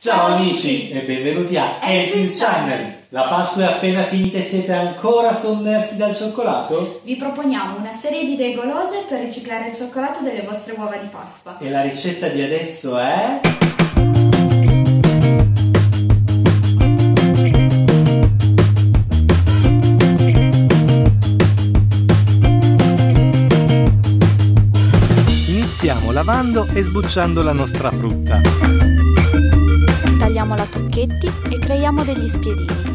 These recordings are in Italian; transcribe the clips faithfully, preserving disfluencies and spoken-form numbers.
Ciao amici e benvenuti a Elkins Channel. La Pasqua è appena finita e siete ancora sommersi dal cioccolato? Vi proponiamo una serie di idee golose per riciclare il cioccolato delle vostre uova di Pasqua. E la ricetta di adesso è... Iniziamo lavando e sbucciando la nostra frutta. Tagliamola a tocchetti e creiamo degli spiedini.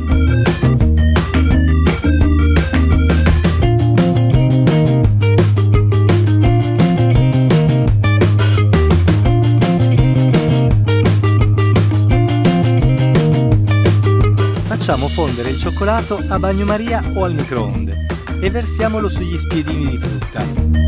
Facciamo fondere il cioccolato a bagnomaria o al microonde e versiamolo sugli spiedini di frutta.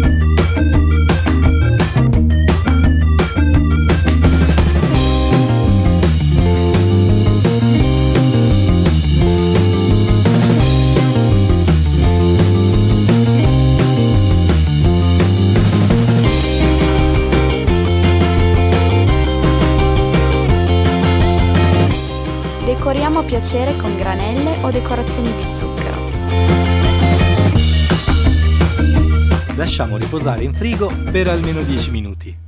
Decoriamo a piacere con granelle o decorazioni di zucchero. Lasciamo riposare in frigo per almeno dieci minuti.